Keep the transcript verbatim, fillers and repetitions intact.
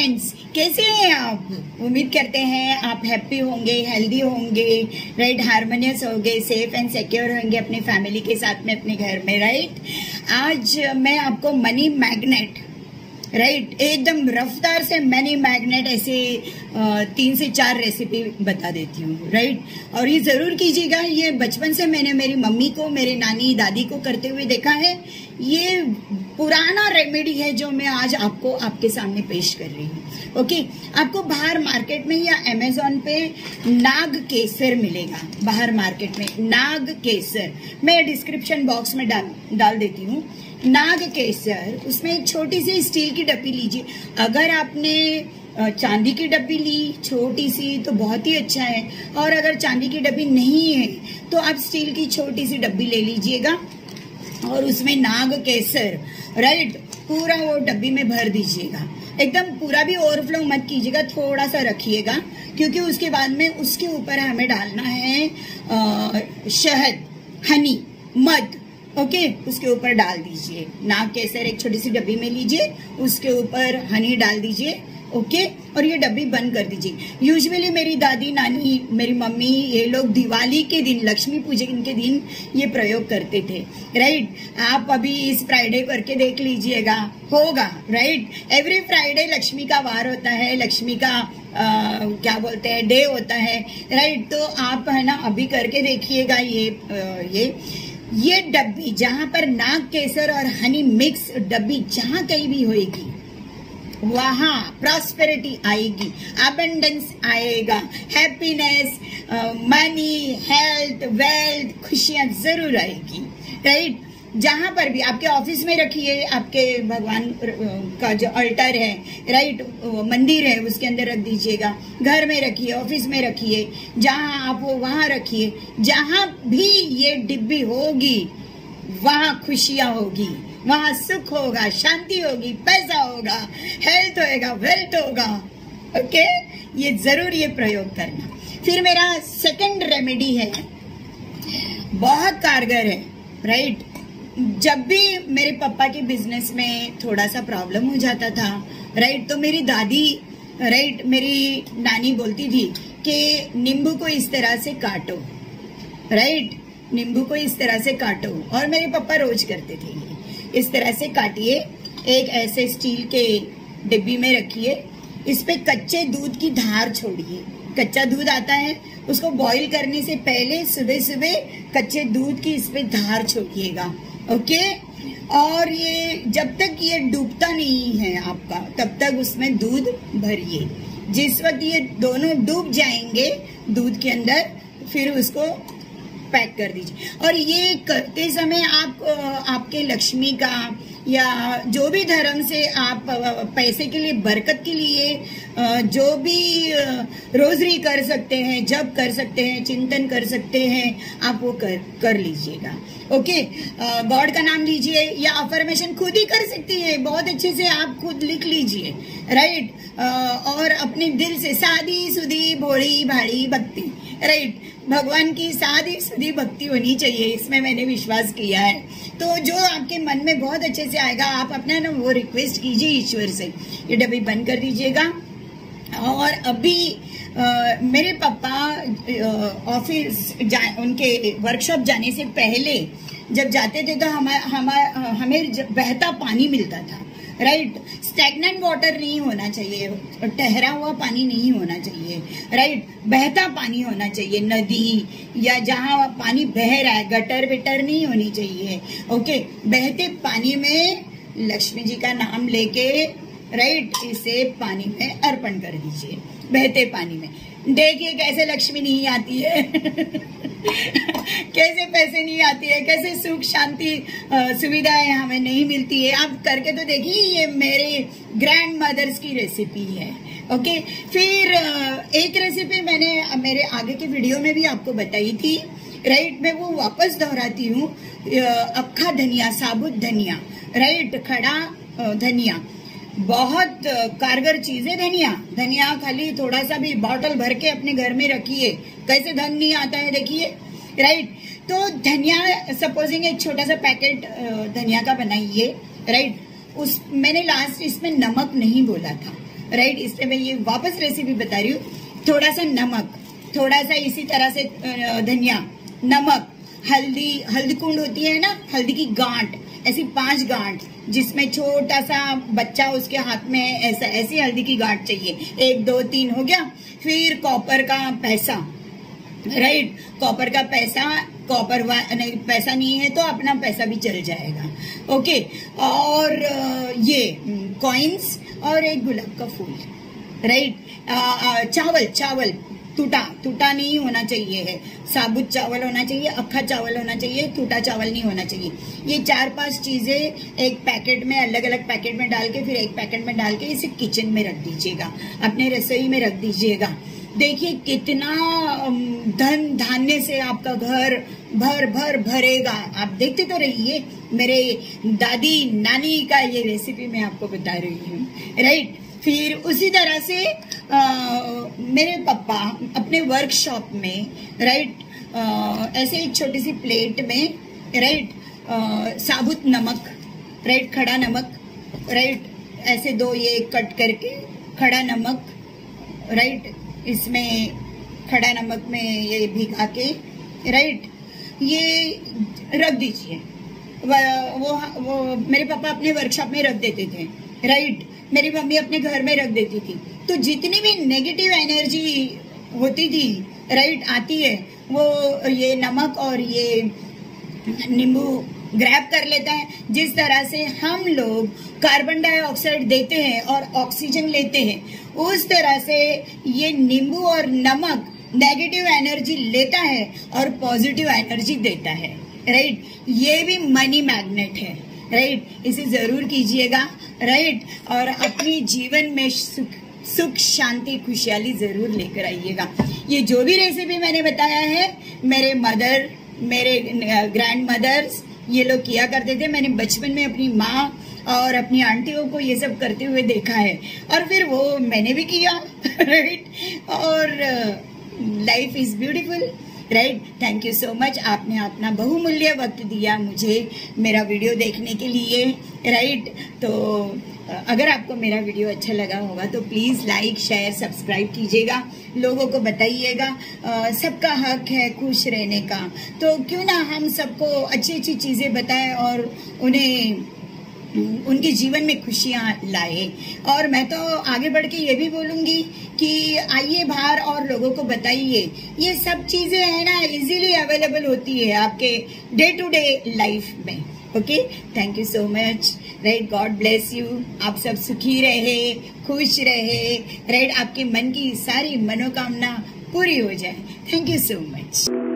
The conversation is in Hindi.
फ्रेंड्स, कैसे हैं आप? उम्मीद करते हैं आप हैप्पी होंगे, हेल्दी होंगे, राइट, हार्मोनियस होंगे, सेफ एंड सिक्योर होंगे अपनी फैमिली के साथ में अपने घर में, राइट। आज मैं आपको मनी मैग्नेट, राइट, एकदम रफ्तार से मनी मैग्नेट ऐसे तीन से चार रेसिपी बता देती हूँ, राइट। और ये जरूर कीजिएगा, ये बचपन से मैंने मेरी मम्मी को, मेरे नानी दादी को करते हुए देखा है। ये पुराना रेमेडी है जो मैं आज आपको आपके सामने पेश कर रही हूँ। ओके, आपको बाहर मार्केट में या अमेजोन पे नाग केसर मिलेगा, बाहर मार्केट में नाग केसर, मैं डिस्क्रिप्शन बॉक्स में डाल डाल देती हूँ। नाग केसर, उसमें एक छोटी सी स्टील की डब्बी लीजिए। अगर आपने चांदी की डब्बी ली छोटी सी तो बहुत ही अच्छा है, और अगर चांदी की डब्बी नहीं है तो आप स्टील की छोटी सी डब्बी ले लीजिएगा और उसमें नाग केसर, राइट, पूरा वो डब्बी में भर दीजिएगा। एकदम पूरा भी ओवरफ्लो मत कीजिएगा, थोड़ा सा रखिएगा, क्योंकि उसके बाद में उसके ऊपर हमें डालना है आ, शहद, हनी, मध। ओके, उसके ऊपर डाल दीजिए। नाग केसर एक छोटी सी डब्बी में लीजिए, उसके ऊपर हनी डाल दीजिए। ओके, और ये डब्बी बंद कर दीजिए। यूजुअली मेरी दादी, नानी, मेरी मम्मी, ये लोग दिवाली के दिन, लक्ष्मी पूजन के दिन ये प्रयोग करते थे, राइट। आप अभी इस फ्राइडे करके देख लीजिएगा, होगा, राइट। एवरी फ्राइडे लक्ष्मी का वार होता है, लक्ष्मी का आ, क्या बोलते हैं, डे होता है, राइट। तो आप है ना अभी करके देखिएगा। ये आ, ये ये डब्बी जहां पर नाग केसर और हनी मिक्स डब्बी जहां कहीं भी होएगी, वहां प्रॉस्पेरिटी आएगी, अबंडेंस आएगा, हैप्पीनेस, मनी, हेल्थ, वेल्थ, खुशियां जरूर आएगी, राइट। जहां पर भी, आपके ऑफिस में रखिए, आपके भगवान का जो अल्टर है, राइट, मंदिर है, उसके अंदर रख दीजिएगा। घर में रखिए, ऑफिस में रखिए, जहां आप हो वहां रखिए। जहां भी ये डिब्बी होगी वहां खुशियां होगी, वहां सुख होगा, शांति होगी, पैसा होगा, हेल्थ होगा, वेल्थ होगा। ओके, ये जरूर ये प्रयोग करना। फिर मेरा सेकंड रेमेडी है, बहुत कारगर है, राइट। जब भी मेरे पापा के बिजनेस में थोड़ा सा प्रॉब्लम हो जाता था, राइट, तो मेरी दादी, राइट, मेरी नानी बोलती थी कि नींबू को इस तरह से काटो, राइट, नींबू को इस तरह से काटो। और मेरे पापा रोज करते थे, इस तरह से काटिए, एक ऐसे स्टील के डिब्बी में रखिए, इस पे कच्चे दूध की धार छोड़िए। कच्चा दूध आता है, उसको बॉईल करने से पहले सुबह सुबह कच्चे दूध की इस पे धार छोड़िएगा। ओके, और ये जब तक ये डूबता नहीं है आपका, तब तक उसमें दूध भरिए। जिस वक्त ये दोनों डूब जाएंगे दूध के अंदर, फिर उसको पैक कर दीजिए। और ये करते समय आप आपके लक्ष्मी का या जो भी धर्म से आप पैसे के लिए, बरकत के लिए जो भी रोजरी कर सकते हैं, जप कर सकते हैं, चिंतन कर सकते हैं, आप वो कर कर लीजिएगा। ओके, गॉड का नाम लीजिए या अफर्मेशन खुद ही कर सकती है, बहुत अच्छे से आप खुद लिख लीजिए, राइट। और अपने दिल से सादी सुधी भोली भाड़ी भक्ति, राइट, भगवान की सादी सुधी भक्ति होनी चाहिए, इसमें मैंने विश्वास किया है। तो जो आपके मन में बहुत अच्छे से आएगा, आप अपना ना वो रिक्वेस्ट कीजिए ईश्वर से। ये डब्बी बंद कर दीजिएगा। और अभी आ, मेरे पापा ऑफिस जा, उनके वर्कशॉप जाने से पहले जब जाते थे तो हम, हम, हमें बहता पानी मिलता था, राइट। स्टैग्नेंट वाटर नहीं होना चाहिए, ठहरा हुआ पानी नहीं होना चाहिए, राइट, बहता पानी होना चाहिए। नदी या जहां पानी बह रहा है, गटर विटर नहीं होनी चाहिए। ओके, बहते पानी में लक्ष्मी जी का नाम लेके, राइट, इसे पानी में अर्पण कर दीजिए, बहते पानी में। देखिए कैसे लक्ष्मी नहीं आती है कैसे पैसे नहीं आती है, कैसे सुख शांति सुविधाएं हमें नहीं मिलती है। आप करके तो देखिए, ये मेरे ग्रैंड मदर्स की रेसिपी है। ओके, फिर एक रेसिपी मैंने मेरे आगे के वीडियो में भी आपको बताई थी, राइट, मैं वो वापस दोहराती हूँ। अक्खा धनिया, साबुत धनिया, राइट, खड़ा धनिया, बहुत कारगर चीज है धनिया। धनिया खाली थोड़ा सा भी बॉटल भर के अपने घर में रखिए, कैसे धन नहीं आता है देखिए, राइट। तो धनिया, सपोजिंग एक छोटा सा पैकेट धनिया का बनाइए, राइट। उस मैंने लास्ट इसमें नमक नहीं बोला था, राइट। इसलिए मैं ये वापस रेसिपी बता रही हूँ। थोड़ा सा नमक, थोड़ा सा इसी तरह से धनिया, नमक, हल्दी, हल्दी कुंड होती है ना, हल्दी की गांठ, ऐसी पांच गांठ, जिसमें छोटा सा बच्चा उसके हाथ में ऐसा, ऐसी हल्दी की गांठ चाहिए। एक दो तीन हो गया। फिर कॉपर का पैसा, राइट, कॉपर का पैसा, कॉपर नहीं, पैसा नहीं है तो अपना पैसा भी चल जाएगा, ओके। और ये कॉइन्स और एक गुलाब का फूल, राइट। चावल, चावल टूटा, टूटा नहीं होना चाहिए है, साबुत चावल होना चाहिए, अक्खा चावल होना चाहिए, टूटा चावल नहीं होना चाहिए। ये चार पांच चीजें एक पैकेट में, अलग अलग पैकेट में डाल के, फिर एक पैकेट में डाल के इसे किचन में रख दीजिएगा, अपने रसोई में रख दीजिएगा। देखिए कितना धन धान्य से आपका घर भर भर भरेगा। आप देखते तो रहिए। मेरे दादी नानी का ये रेसिपी मैं आपको बता रही हूँ, राइट। फिर उसी तरह से आ, मेरे पापा अपने वर्कशॉप में, राइट, ऐसे एक छोटी सी प्लेट में, राइट, साबुत नमक, राइट, खड़ा नमक, राइट, ऐसे दो ये कट करके खड़ा नमक, राइट, इसमें खड़ा नमक में ये भिगा के, राइट, ये रख दीजिए। वो वो मेरे पापा अपने वर्कशॉप में रख देते थे, राइट। मेरी मम्मी अपने घर में रख देती थी। तो जितनी भी नेगेटिव एनर्जी होती थी, राइट, आती है, वो ये नमक और ये नींबू ग्रैब कर लेता है। जिस तरह से हम लोग कार्बन डाइऑक्साइड देते हैं और ऑक्सीजन लेते हैं, उस तरह से ये नींबू और नमक नेगेटिव एनर्जी लेता है और पॉजिटिव एनर्जी देता है, राइट। ये भी मनी मैग्नेट है, राइट। इसे जरूर कीजिएगा, राइट, और अपनी जीवन में सुख सुख शांति खुशहाली जरूर लेकर आइएगा। ये जो भी रेसिपी मैंने बताया है, मेरे मदर, मेरे ग्रैंड मदर्स ये लोग किया करते थे। मैंने बचपन में अपनी माँ और अपनी आंटियों को ये सब करते हुए देखा है, और फिर वो मैंने भी किया, राइट। और life is beautiful, right. Thank you so much. आपने अपना बहुमूल्य वक्त दिया मुझे मेरा वीडियो देखने के लिए, राइट। तो अगर आपको मेरा वीडियो अच्छा लगा होगा तो प्लीज़ लाइक, शेयर, सब्सक्राइब कीजिएगा, लोगों को बताइएगा। सबका हक है खुश रहने का, तो क्यों ना हम सबको अच्छी अच्छी चीज़ें बताएं और उन्हें उनके जीवन में खुशियाँ लाए। और मैं तो आगे बढ़ के ये भी बोलूँगी कि आइए बाहर और लोगों को बताइए। ये सब चीज़ें है ना, इजीली अवेलेबल होती है आपके डे टू डे लाइफ में, okay. Thank you so much, right. God bless you. आप सब सुखी रहे, खुश रहे, राइट। आपके मन की सारी मनोकामना पूरी हो जाए। Thank you so much.